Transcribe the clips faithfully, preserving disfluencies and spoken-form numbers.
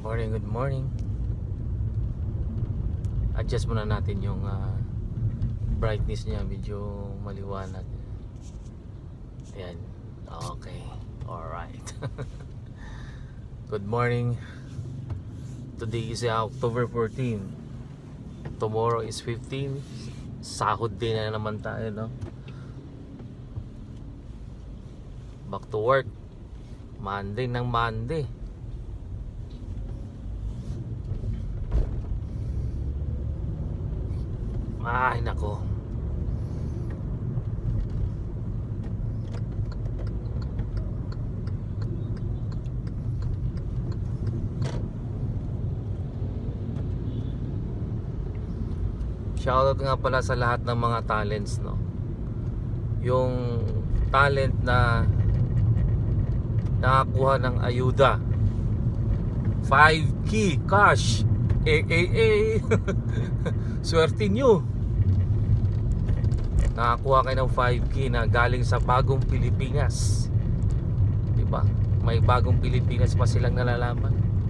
morning, good morning. Adjust muna natin yung uh, brightness niya, medyo maliwanag. Ayan, okay, alright. Good morning. Today is October fourteenth. Tomorrow is fifteenth. Sahod din na naman tayo, no? Back to work. Monday ng Monday. Ay, nako. Shoutout nga pala sa lahat ng mga talents, no? Yung talent na nakakuha ng ayuda, five K cash. Eh, eh, eh. Swerte nyo. Nakakuha kayo ng five K na galing sa Bagong Pilipinas. Diba? May Bagong Pilipinas pa silang nalalaman.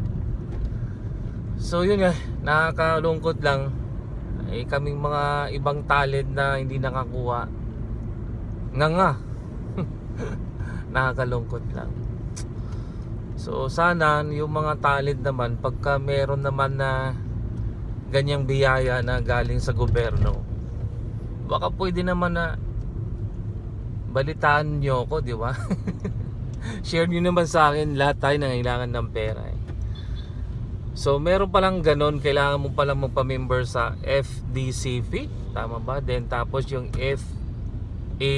So yun nga, nakakalungkot lang. Eh, kaming mga ibang talent na hindi nakakuha, nga nga. Nakakalungkot lang. So sana yung mga talent naman, pagka meron naman na ganyang biyaya na galing sa gobyerno, baka pwede naman na balitaan nyo ako, di ba? Share nyo naman sa akin, lahat tayo nangailangan ng pera eh. So meron palang ganon, kailangan mo palang magpa-member sa F D C F I, tama ba? Then tapos yung F A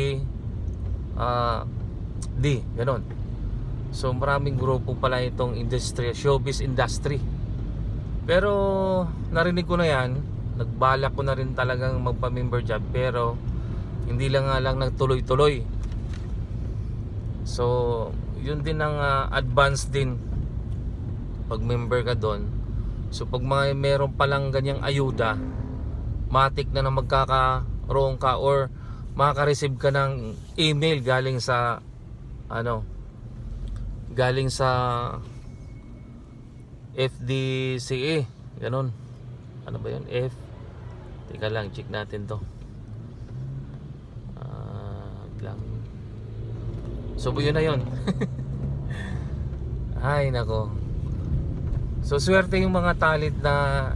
D, ganon. So maraming grupo pala itong industry, showbiz industry. Pero narinig ko na yan, nagbalak ko na rin talagang magpa-member job, pero hindi lang nga lang nagtuloy-tuloy. So yun din ang uh, advance din pag member ka doon. So pag may meron palang ganyang ayuda, matik na na magkakaroon ka or makaka-receive ka ng email galing sa ano, galing sa F D C A, ganun. Ano ba yun? F Teka lang, check natin to. uh, lang. So yun na yun. Ay nako. So swerte yung mga talent na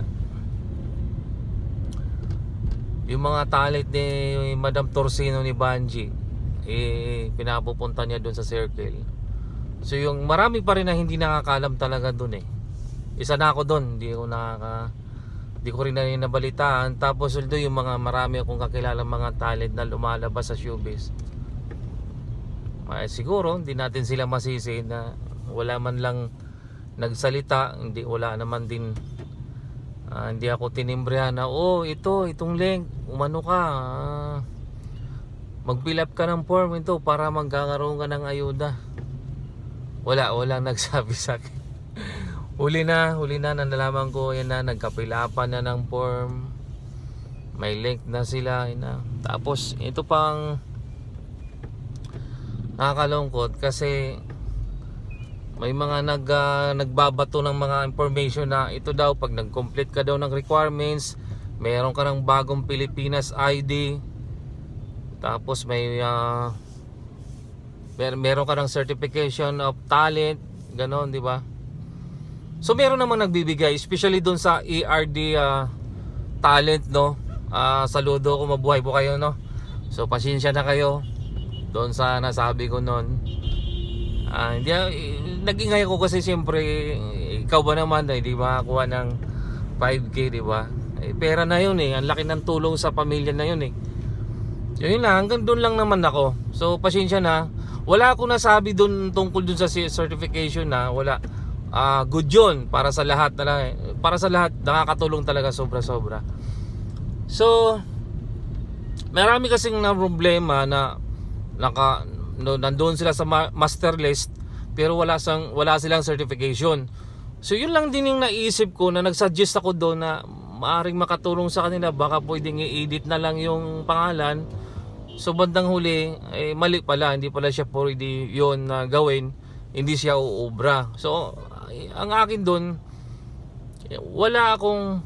yung mga talent ni Madam Torsino ni Banji, eh pinapupunta niya doon sa circle. So yung marami pa rin na hindi nakakalam talaga doon eh. Isa na ako doon, hindi ko nakaka hindi ko rin na nabalitaan. Tapos although yung mga marami akong kakilala mga talent na lumalabas sa showbiz, ay siguro hindi natin sila masisi na wala man lang nagsalita, hindi, wala naman din uh, hindi ako tinimbrehan na oh ito, itong link, umano ka, uh, mag-fill up ka ng form ito para magkakaroon ka ng ayuda. Wala, walang nagsabi sa akin. Huli na, huli na, nalaman ko yan na, nagkapilapan na ng form, may link na sila na. Tapos ito pang nakakalungkot kasi may mga nag, uh, nagbabato ng mga information na ito daw, pag nag-complete ka daw ng requirements, meron ka ng Bagong Pilipinas I D, tapos may uh, mer meron ka ng certification of talent, ganon, di ba? So meron namang nagbibigay, especially doon sa E R D uh, talent, no? Uh, saludo ko, mabuhay po kayo, no? So pasensya na kayo doon sa nasabi ko noon. Uh, hindi, uh, nag-ingay ako kasi siyempre ikaw ba naman eh, di ba, kuha ng five K, di ba? Eh, pera na yun eh, ang laki ng tulong sa pamilya na yun eh. Yun lang, hanggang doon lang naman ako. So pasensya na, wala akong nasabi doon tungkol doon sa certification na wala. Uh, good yun para sa lahat na lang, eh. Para sa lahat, nakakatulong talaga sobra-sobra. So marami kasing na problema na naka no, nandoon sila sa ma master list pero wala sang wala silang certification. So yun lang din yung naisip ko, na nagsuggest ako doon na maaring makatulong sa kanila, baka pwedeng i-edit na lang yung pangalan. So bandang huli eh, mali pala, hindi pala siya pwede yun na uh, gawin, hindi siya uubra. So eh, ang akin doon, wala akong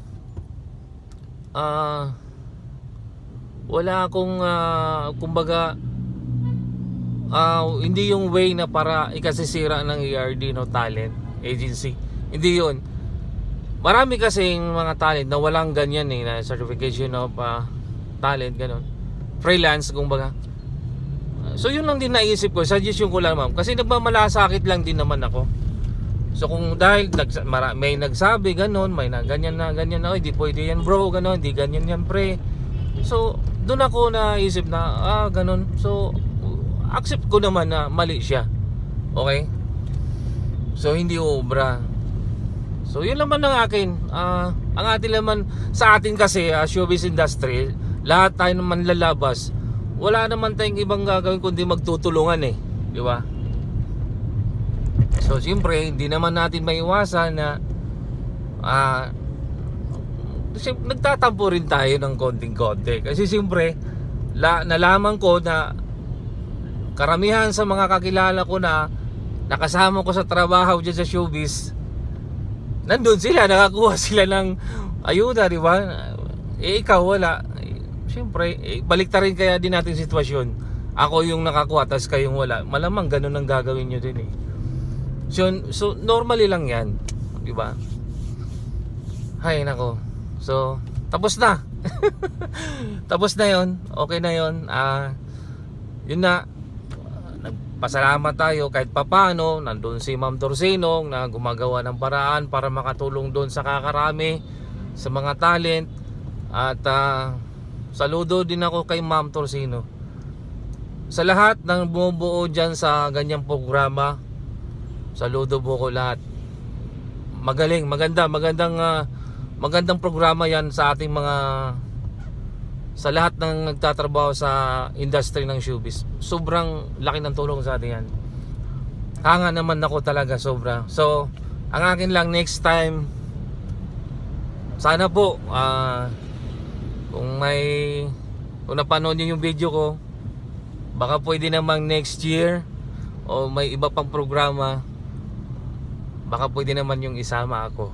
uh, wala akong uh, kumbaga uh, hindi yung way na para ikasisira ng E R D, no, talent agency. Hindi yun. Marami kasing mga talent na walang ganyan eh, na certification of uh, talent, ganun, freelance kumbaga. So yun lang din naisip ko, suggestion ko lang, ma'am, kasi nagmamalasakit lang din naman ako. So kung dahil may nagsabi ganun, may na ganyan na ganyan na, hindi pwede yan bro, ganun, hindi ganyan yan pre. So doon ako naisip na ah ganun. So accept ko naman na mali siya. Okay? So hindi obra. So yun naman ang akin. uh, Ang atin naman, sa atin kasi uh, showbiz industry, lahat tayo naman lalabas. Wala naman tayong ibang gagawin kundi magtutulungan eh, di ba? So siyempre hindi naman natin maiwasan na uh, nagtatampo rin tayo ng konting-konti. Kasi siyempre la, nalaman ko na karamihan sa mga kakilala ko na nakasama ko sa trabaho dyan sa showbiz, nandun sila, nakakuha sila ng ayuda, di ba? Eh ikaw wala. eh, Siyempre eh, baliktarin kaya din natin sitwasyon. Ako yung nakakuha, tas kayong wala. Malamang ganun ang gagawin nyo din eh. So, so normally lang yan, di ba? Hay nako. So tapos na. Tapos na yon. Okay na yon. Ah, uh, yun na. Nagpasalamat tayo kahit papaano. Nandun si Ma'am Torsinong na gumagawa ng paraan para makatulong doon sa kakarami, sa mga talent. At uh, saludo din ako kay Ma'am Torsino. Sa lahat ng bumubuo dyan sa ganyang programa, saludo po ko lahat. Magaling, maganda, magandang uh, magandang programa yan sa ating mga, sa lahat ng nagtatrabaho sa industry ng showbiz. Sobrang laki ng tulong sa atin yan. Hanga naman ako talaga, sobra. So ang akin lang next time, sana po uh, kung may, kung napanood nyo yung video ko, baka pwede namang next year o may iba pang programa, baka pwede naman yung isama ako.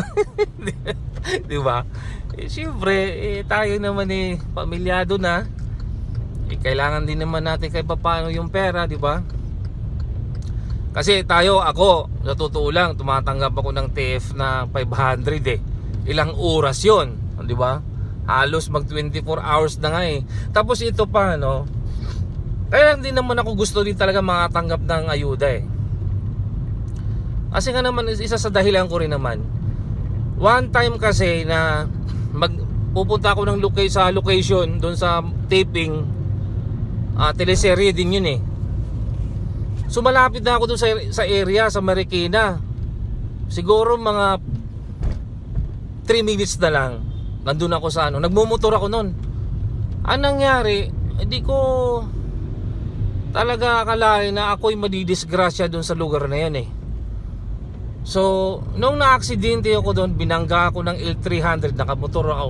Di ba? Eh, siyempre eh, tayo naman eh pamilyado na. Eh, kailangan din naman natin kahit paano yung pera, di ba? Kasi tayo, ako sa totoo lang, tumatanggap ako ng T F na five hundred eh. Ilang oras yun, di ba? Halos mag twenty-four hours na nga eh. Tapos ito pa, no, kaya hindi naman ako gusto din talaga makatanggap ng ayuda eh. Kasi nga naman, isa sa dahilan ko rin naman, one time kasi na magpupunta ako ng loca sa location doon sa taping, uh, teleserye din yun eh. So malapit na ako doon sa, sa area, sa Marikina. Siguro mga three minutes na lang nandun ako sa ano, nagmumotor ako noon. Anong nangyari, hindi ko talaga akalain na ako'y madidisgrasya doon sa lugar na yan eh. So nung na-aksidente ako doon, binangga ako ng L three hundred, nakamotor ako,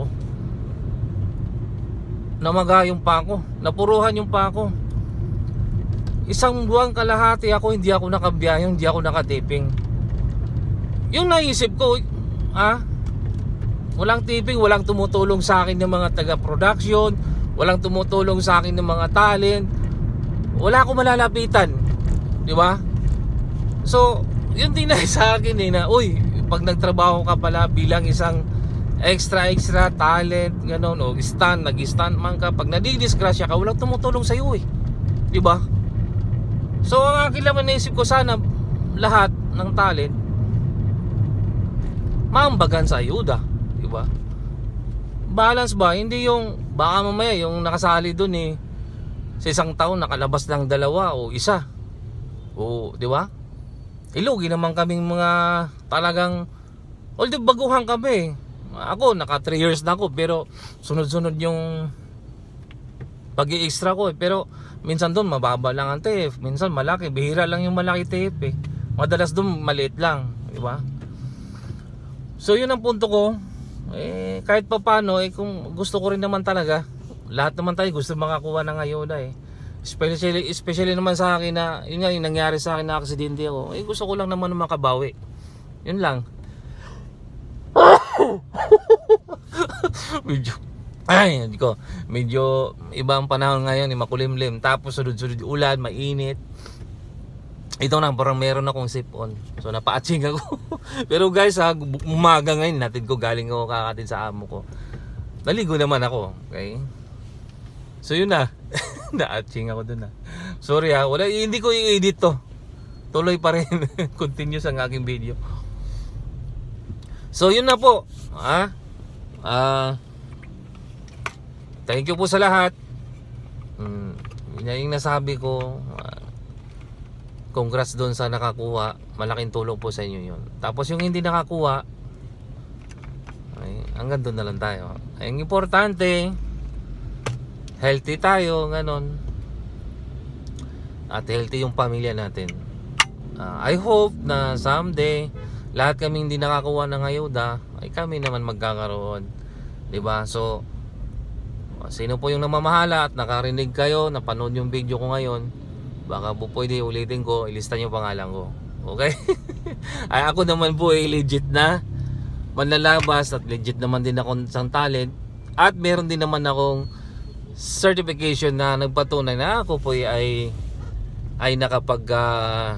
namaga yung pa ako, napuruhan yung pa ako. Isang buwan kalahati ako hindi ako nakabiyahe, hindi ako nakatiping. Yung naisip ko, ah, walang tiping, walang tumutulong sa akin ng mga taga-production, walang tumutulong sa akin ng mga talent, wala akong malalapitan, di ba? So yun din na sa akin eh, na uy, pag nagtrabaho ka pala bilang isang extra extra talent, gano'n, o stand, nag-stand man ka, pag nadidisgrasya ka, walang tumutulong sa iyo eh, di ba? So ang akin naman naisip ko, sana lahat ng talent maambagan sa ayuda, di ba? Balance ba? Hindi yung baka mamaya yung nakasali dun eh sa isang taon nakalabas ng dalawa o isa, o di ba? Ilugi naman kaming mga talagang, although baguhan kami. Ako naka three years na ako, pero sunod-sunod yung pag-i-extra ko eh. Pero minsan doon mababa lang ang T F, minsan malaki, bihira lang yung malaki T F eh. Madalas doon maliit lang, di ba? So yun ang punto ko. Eh kahit pa paano eh, kung gusto ko rin naman talaga, lahat naman tayo gusto makakuha ng ayuda eh. Especially, especially naman sa akin na yun nga yung nangyari sa akin na aksidente ako, eh gusto ko lang naman makabawi. Yun lang. medyo ay, hindi ko. Medyo ibang panahon ngayon, eh, makulimlim. Tapos sunod-sunod ulan, mainit. Ito na, parang meron akong sipon. So napaaching ako. Pero guys ha, umaga ngayon, natin ko galing ako kakatin sa amo ko. Naligo naman ako, okay? So yun na. Naaching ako dun na. Sorry ha, wala, hindi ko i-edit to. Tuloy pa rin. Continuous ang aking video. So yun na po. Ha? Ah... Uh, Thank you po sa lahat. Hmm, yun yung nasabi ko. Uh, congrats doon sa nakakuha. Malaking tulong po sa inyo yun. Tapos yung hindi nakakuha, ay, hanggang doon na lang tayo. Ang importante, healthy tayo, ganon. At healthy yung pamilya natin. Uh, I hope na someday, lahat kami hindi nakakuha ng ayuda, ay kami naman magkakaroon. Diba? So, sino po yung namamahala at nakarinig kayo, napanood yung video ko ngayon, baka po pwede ulitin ko, ilista nyo pangalan ko. Okay? Ay ako naman po ay legit na manlalabas at legit naman din ako sa talent. At meron din naman akong certification na nagpatunay na ako po ay ay nakapag uh,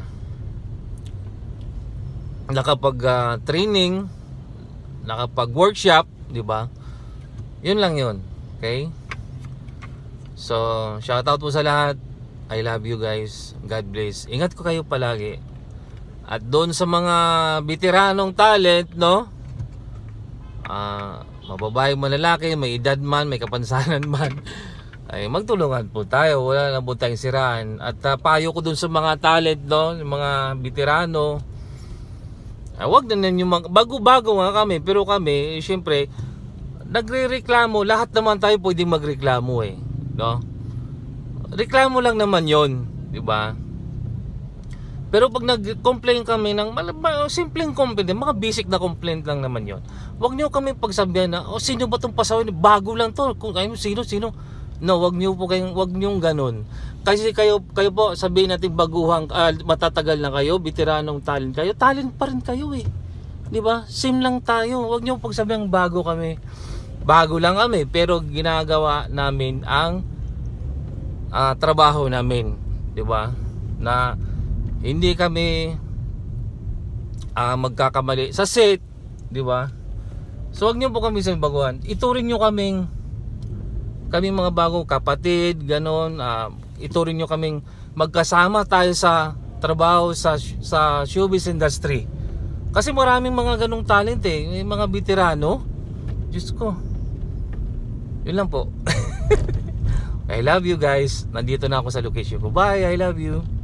nakapag uh, training, nakapag workshop, di ba? Yun lang yun. Okay? So, shoutout po sa lahat. I love you guys. God bless. Ingat ko kayo palagi. At doon sa mga veteranong talent, no? Ah, uh, mababae, malalaki, may edad man, may kapansanan man, ay magtulungan po tayo. Wala na po tayong siraan. At uh, payo ko doon sa mga talent, no? Yung mga veterano. Ah, wag na ninyo mag bago-bago nga kami, pero kami, eh, syempre, nagre-reklamo, lahat naman tayo pwedeng magreklamo eh, no? Reklamo lang naman 'yon, 'di ba? Pero pag nag-complain kami ng simpleng complaint, mga basic na complaint lang naman 'yon. Huwag niyo kami pagsabihan na, "Oh, sino ba 'tong pasawin? Bago lang 'to." Kung ay sino sino. No, wag niyo po kayong wag niyo ganun. Kasi kayo kayo po sabihin natin baguhang uh, matatagal na kayo, veteranong talent kayo, talent pa rin kayo eh. 'Di ba? Same lang tayo. Huwag niyo pagsabihang bago kami. Bago lang kami pero ginagawa namin ang uh, trabaho namin, 'di ba? Na hindi kami uh, magkakamali sa set, 'di ba? So wag niyo po kami sa baguhan. Ituring niyo kaming kami mga bago kapatid, ganon. Uh, ituring niyo kaming magkasama tayo sa trabaho sa sa showbiz industry. Kasi maraming mga ganong talent eh, may mga veterano. Diyos ko. Yun lang po. I love you guys. Nandito na ako sa location ko. Bye, I love you.